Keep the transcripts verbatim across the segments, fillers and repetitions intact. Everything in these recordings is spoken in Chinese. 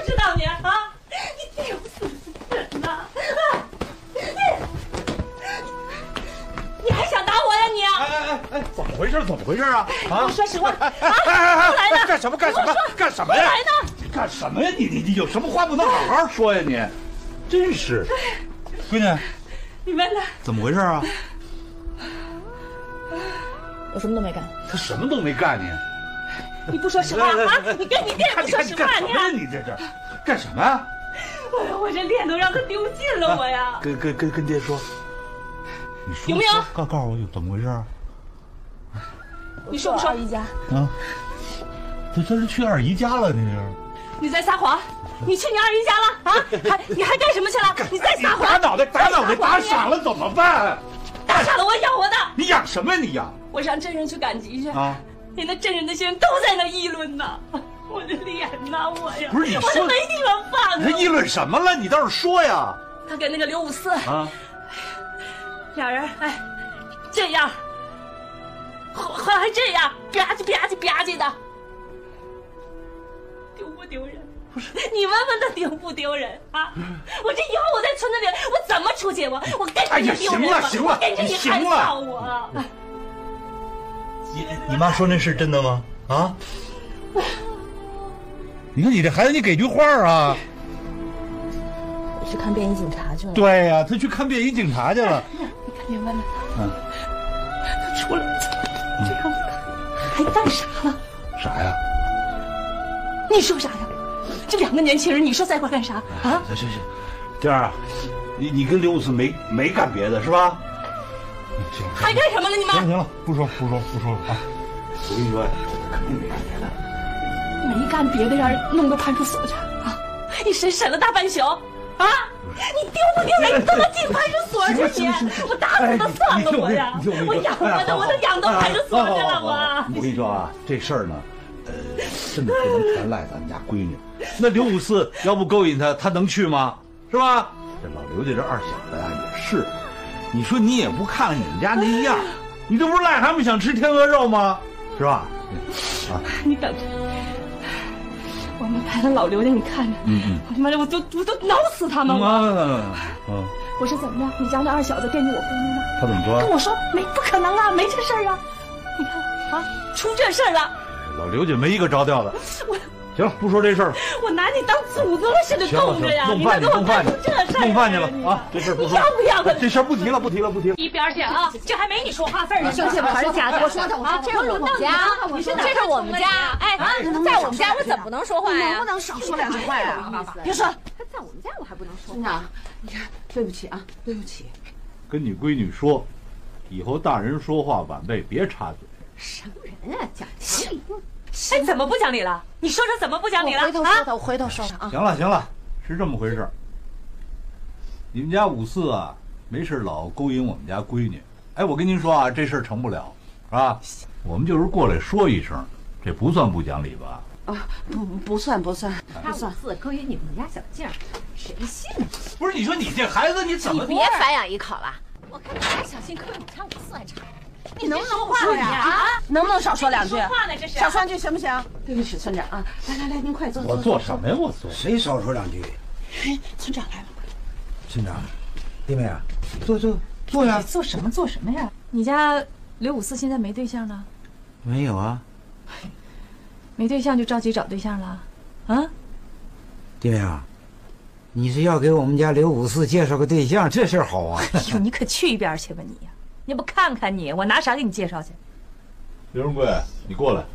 知道你啊？你丢死人呐！你你还想打我呀你？ 哎哎哎哎，怎么回事？怎么回事啊？啊！ 我说实话啊！ 哎哎哎！ 不来呢？ 干什么？干什么？干什么呀？ 不来呢？ 干什么呀？你你你有什么话不能好好说呀？你，真是，闺女， 你问他怎么回事啊？ 我什么都没干。 他什么都没干，你。 你不说实话啊！你跟你爹不说实话， 你干什么呀？你这这干什么呀？ 哎呀，我这脸都让他丢尽了，我呀！ 跟跟跟跟爹说，你说有没有？ 告告诉我有怎么回事啊？ 你说不说？ 二姨家啊，这这是去二姨家了，这是。 你在撒谎！你去你二姨家了啊？还你还干什么去了？你在撒谎！ 打脑袋，打脑袋，打傻了怎么办？ 打傻了我养我的。 你养什么呀？你养？ 我让镇人去赶集去啊！ 连那镇人那些人都在那议论呢。我的脸呐，我呀！ 不是你说， 我都没地方放。 你议论什么了？你倒是说呀！ 他跟那个刘五四啊， 俩人哎，这样，后后来还这样，吧唧吧唧吧唧的，丢不丢人？不是，你问问他丢不丢人啊？我这以后我在村子里，我怎么出去？我我跟着你丢人吗？ 行了， 跟着你还笑我。 你你妈说那是真的吗？啊？你看你这孩子，你给句话啊！ 我去看便衣警察去了。 对呀、啊，他去看便衣警察去了。 你赶紧问问他， 嗯， 他出来这样还干啥了？ 啥呀？ 你说啥呀？这两个年轻人，你说在一块干啥啊？ 行行行，这样啊，你你跟刘五四没没干别的是吧？行， 还干什么了你们？ 行了行了，不说不说不说了啊！我跟你说，肯定没干别的。 没干别的，让人弄到派出所去啊！一审审了大半宿啊！你丢不丢人？你都能进派出所去你！我打死他算了我呀！我养我的，我都养到派出所去了我。 我跟你说啊，这事儿呢，呃，真的不能全赖咱们家闺女。那刘五四要不勾引他，他能去吗？是吧？这老刘家这二小子呀也是，你说你也不看看你们家那样，你这不是癞蛤蟆想吃天鹅肉吗？是吧？啊， 你等着。我们派了老刘家，你看着， 嗯嗯， 我他妈的，我都我都挠死他们！我， 嗯嗯， 我说怎么样？你家那二小子惦记我闺女吗？ 他怎么说？ 跟我说没不可能啊，没这事儿啊！你看啊，出这事儿了！ 老刘家没一个着调的。 我行了，不说这事儿了。 我拿你当祖宗似的供着呀！ 弄饭去，弄饭去， 这事儿弄饭去了啊！这事儿不说， 要不要了？ 这事儿不提了，不提了，不提了。 一边去啊！这还没你说话份儿呢。 这是还是假的？ 我说的，我说这是我们家， 你是这是我们家。哎，在我们家我怎么不能说话呀？ 能不能少说两句话呀？ 别说， 他在我们家我还不能说。 村长，你看，对不起啊，对不起。 跟你闺女说，以后大人说话晚辈别插嘴。 什么人啊，讲讲理。 哎，怎么不讲理了？你说说怎么不讲理了？ 我回头说他，我回头说他啊。 行了行了，是这么回事。你们家五四啊，没事老勾引我们家闺女。哎，我跟您说啊，这事儿成不了，是吧？我们就是过来说一声，这不算不讲理吧？ 啊，不不算不算， 他五四勾引你们家小静，谁信呢？ 不是，你说你这孩子你怎么？ 你别繁养一口了，我看你家小静勾引我们家五四还差。 你能不能话呀？啊，能不能少说两句？ 话呢这是？ 少说两句行不行？对不起，村长啊，来来来，您快坐。 我做什么呀？我做。 谁少说两句？ 哎，村长来了。 村长，弟妹啊，坐坐坐呀。 做什么做什么呀？你家刘五四现在没对象了？ 没有啊。 没对象就着急找对象了？啊？ 弟妹啊，你是要给我们家刘五四介绍个对象，这事儿好啊。 哎呦，你可去一边去吧你呀！你不看看你，我拿啥给你介绍去？ 刘仁贵，你过来。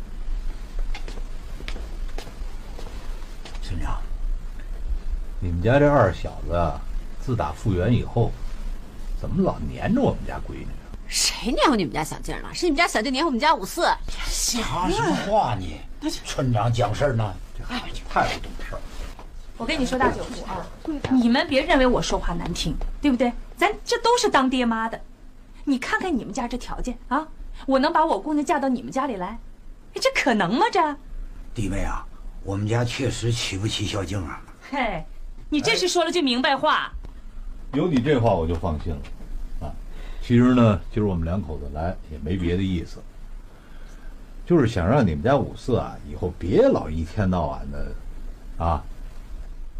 村长， 你们家这二小子啊，自打复员以后，怎么老黏着我们家闺女啊？ 谁黏糊你们家小静了？是你们家小静黏糊我们家五四。 讲什么话你？村长讲事儿呢？ 这孩子太不懂事儿。 我跟你说，大舅父啊，你们别认为我说话难听，对不对？咱这都是当爹妈的。你看看你们家这条件啊，我能把我姑娘嫁到你们家里来？这可能吗？这弟妹啊，我们家确实娶不起小静啊。 嘿，你这是说了句明白话。 有你这话我就放心了，啊，其实呢，今儿我们两口子来也没别的意思，就是想让你们家五四啊，以后别老一天到晚的，啊，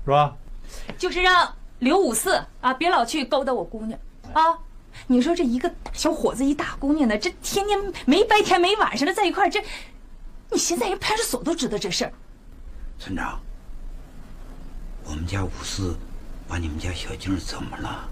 是吧？ 就是让刘五四啊，别老去勾搭我姑娘啊！你说这一个小伙子，一大姑娘的，这天天没白天没晚上的在一块儿，这你现在人派出所都知道这事儿。 村长，我们家五四把你们家小静怎么了？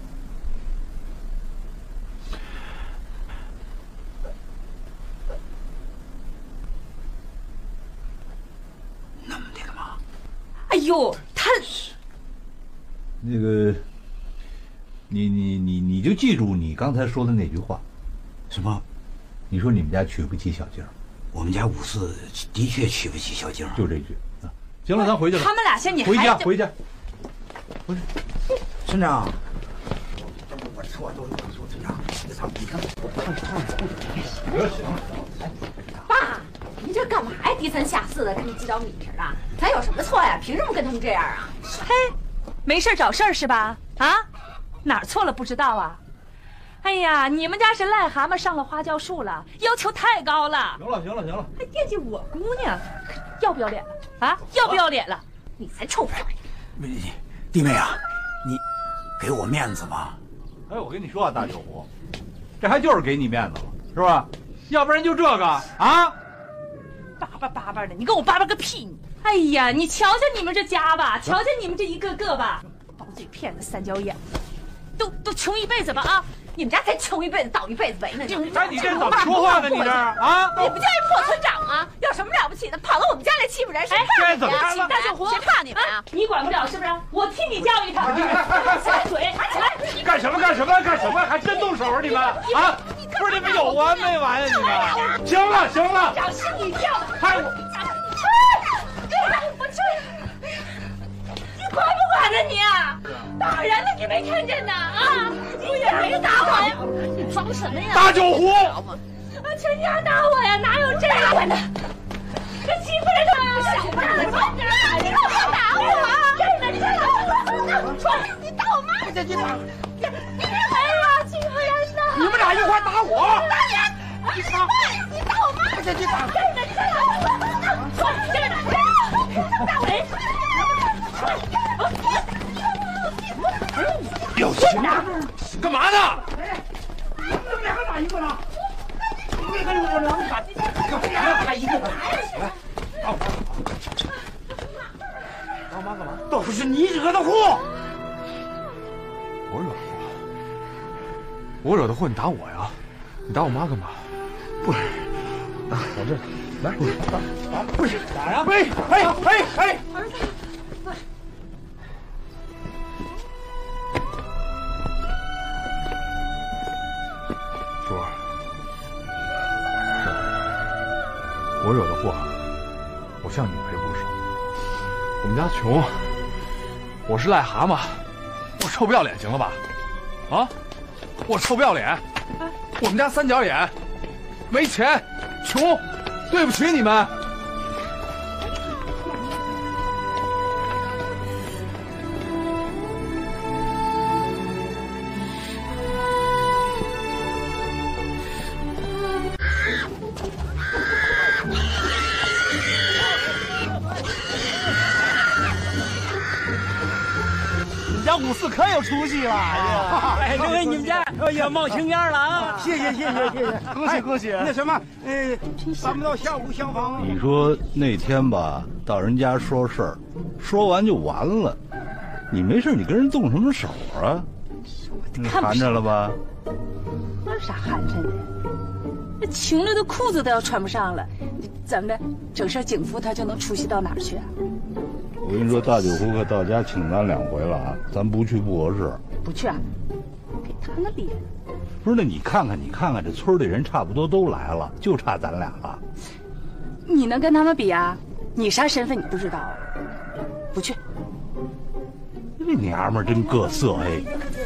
那么的了吗？ 哎呦，他那个，你你你你就记住你刚才说的那句话， 什么？ 你说你们家娶不起小静， 我们家五四的确娶不起小静， 就这句。啊，行了，咱回去了。 他们俩像你回家回家。不是， 村长，我错都是我错，村长，你操，你看， 不行。 爸，你这干嘛呀？低三下四的跟你计较米似的，咱有什么错呀？凭什么跟他们这样啊？ 嘿，没事找事儿是吧？啊，哪儿错了不知道啊？哎呀，你们家是癞蛤蟆上了花椒树了，要求太高了。 行了行了行了， 还惦记我姑娘，要不要脸了？啊，要不要脸了？ 你才臭不要脸！ 弟妹啊，你给我面子吧。 哎，我跟你说啊，大酒壶，这还就是给你面子了，是吧？要不然就这个啊， 叭叭叭叭的，你跟我叭叭个屁你！哎呀，你瞧瞧你们这家吧，瞧瞧你们这一个个吧，包嘴骗子、三角眼，都都穷一辈子吧啊！ 你们家才穷一辈子，倒一辈子霉呢！你哎，你这怎么说话呢？你这啊？ 你不叫一破村长啊？有什么了不起的？跑到我们家来欺负人，谁怕你呀？大酒壶，谁怕你们啊？ 你管不了是不是？我替你教育他。插嘴，起来！ 干什么干什么干什么？还真动手啊你们啊？不是你们有完没完呀你们？行了行了， 长心一跳， 还我， 我去！你管不管呢你？打人呢你没看见呢啊？你也没打我呀？ 你装什么呀？ 大酒壶， 全家打我呀？哪有这样的？这欺负人的小子，你干嘛打我啊？真的是，你打我妈！ 这这打， 你哎呀，欺负人的！ 你们俩一块打我！ 打你！你打你打我妈！ 这这打， 真的是，真的，打我！ 有钱干嘛呢？ 你们两个打一个呢？你跟我两个打，干嘛打一个呢？打我！打我妈干嘛？都是你惹的祸！ 我惹的祸？我惹的祸，你打我呀？你打我妈干嘛？ 不是， 我这来，不是打，不是打呀！哎哎哎哎！ 儿子， 叔儿，是我惹的祸，我向你赔不是。我们家穷，我是癞蛤蟆，我臭不要脸，行了吧？啊，我臭不要脸，我们家三角眼，没钱，穷，对不起你们。 五四可有出息了！哎，这回你们家也冒青烟了啊！ 谢谢谢谢谢谢， 恭喜恭喜！ 那什么，呃，咱们到下午厢房。 你说那天吧，到人家说事儿，说完就完了。你没事，你跟人动什么手啊？寒碜了吧？ 那有啥寒碜的？那穷了的裤子都要穿不上了，怎么的？整身警服他就能出息到哪儿去啊？ 我跟你说，大酒壶可到家请咱两回了啊，咱不去不合适。 不去啊？给谈个脸。 不是，那你看看，你看看，这村里人差不多都来了，就差咱俩了。 你能跟他们比啊？你啥身份你不知道？不去。 这娘们儿真各色哎！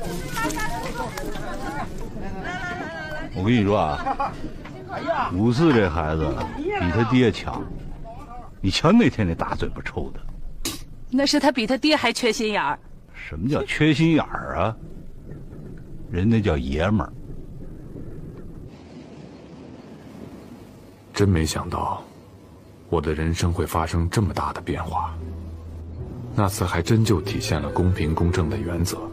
我跟你说啊，五四这孩子比他爹强。你瞧那天那大嘴巴抽的。 那是他比他爹还缺心眼儿。 什么叫缺心眼儿啊？人那叫爷们儿。 真没想到，我的人生会发生这么大的变化。 那次还真就体现了公平公正的原则。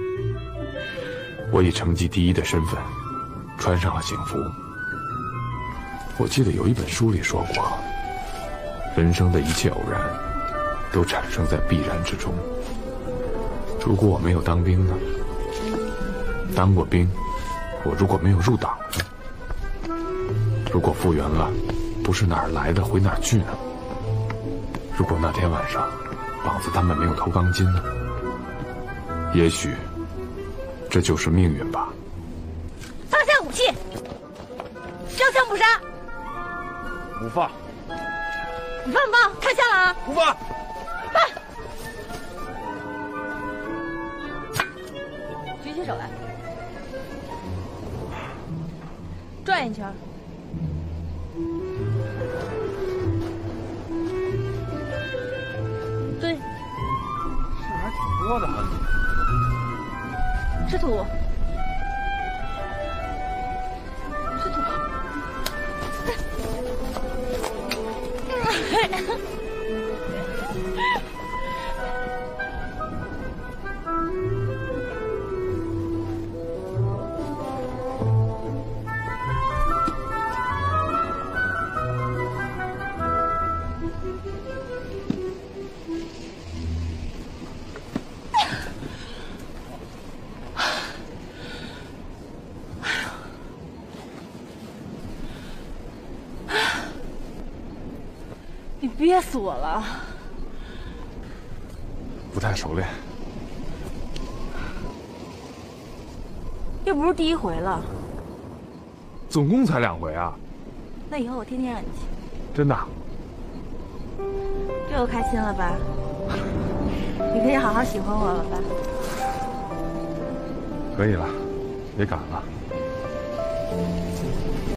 我以成绩第一的身份，穿上了警服。我记得有一本书里说过，人生的一切偶然，都产生在必然之中。如果我没有当兵呢？当过兵，我如果没有入党呢？如果复员了，不是哪儿来的回哪儿去呢？如果那天晚上，膀子他们没有投钢筋呢？也许，这就是命运吧。 放下武器，烧枪不杀。 不放。 你放不放？看下了啊！ 不放。 放。举起手来，转一圈。对。 事还挺多的哈。 吃土。吃土。你憋死我了！ 不太熟练， 又不是第一回了。 总共才两回啊！ 那以后我天天让你去。 真的？ 这又开心了吧？你可以好好喜欢我了吧？ 可以了，别赶了。